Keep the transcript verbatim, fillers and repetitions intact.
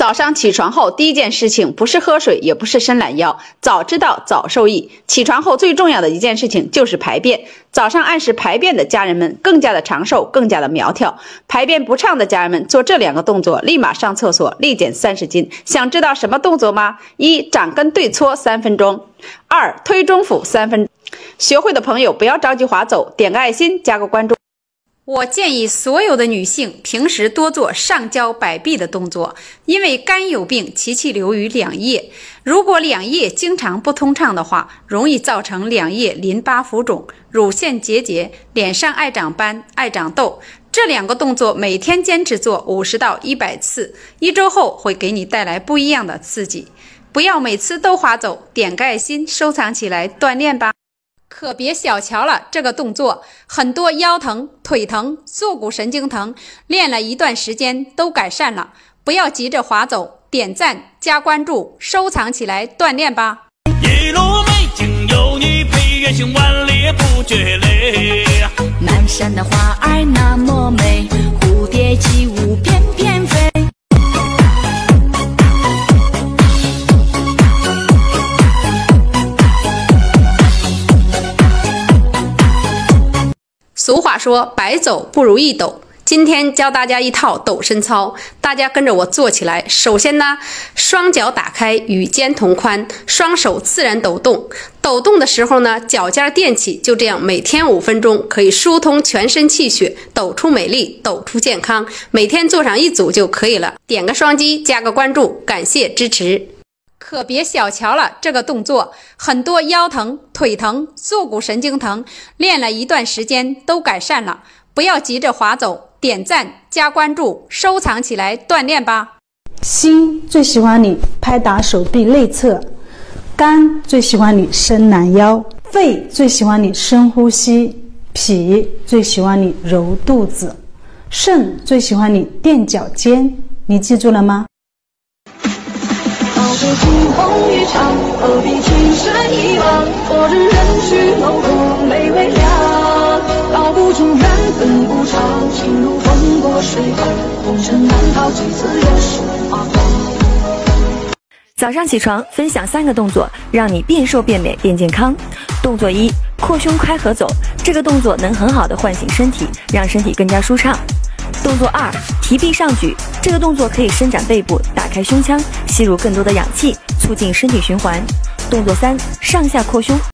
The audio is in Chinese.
早上起床后第一件事情不是喝水，也不是伸懒腰，早知道早受益。起床后最重要的一件事情就是排便。早上按时排便的家人们更加的长寿，更加的苗条。排便不畅的家人们做这两个动作，立马上厕所，立减三十斤。想知道什么动作吗？一、掌根对搓三分钟；二、推中府三分钟。学会的朋友不要着急划走，点个爱心，加个关注。 我建议所有的女性平时多做上焦摆臂的动作，因为肝有病，其气流于两腋。如果两腋经常不通畅的话，容易造成两腋淋巴浮肿、乳腺结节、脸上爱长斑、爱长痘。这两个动作每天坚持做五十到一百次，一周后会给你带来不一样的刺激。不要每次都划走，点个爱心，收藏起来锻炼吧。可别小瞧了这个动作，很多腰疼、腿疼、坐骨神经疼，练了一段时间都改善了。不要急着划走，点赞、加关注、收藏起来锻炼吧。 一路美景有你陪，远行万里不觉累。 南山的花儿那么美，蝴蝶起舞翩翩飞。 俗话说白走不如一抖，今天教大家一套抖身操，大家跟着我做起来。首先呢，双脚打开与肩同宽，双手自然抖动。抖动的时候呢，脚尖垫起，就这样每天五分钟，可以疏通全身气血，抖出美丽，抖出健康。每天做上一组就可以了。点个双击，加个关注，感谢支持。可别小瞧了这个动作，很多腰疼、腿疼、坐骨神经疼，练了一段时间都改善了。不要急着划走，点赞、加关注、收藏起来锻炼吧。 心最喜欢你拍打手臂内侧，肝最喜欢你伸懒腰，肺最喜欢你深呼吸，脾最喜欢你揉肚子，肾最喜欢你垫脚尖。你记住了吗？ 这惊风一场，何必情深一往？昨日人去楼空，泪微凉。道不尽缘分不长，情如风过水寒，红尘难逃几次又是花黄。 早上起床分享三个动作，让你变瘦变美变健康。动作一，扩胸开合走，这个动作能很好的唤醒身体，让身体更加舒畅。动作二，提臂上举，这个动作可以伸展背部，打开胸腔，吸入更多的氧气，促进身体循环。动作三，上下扩胸。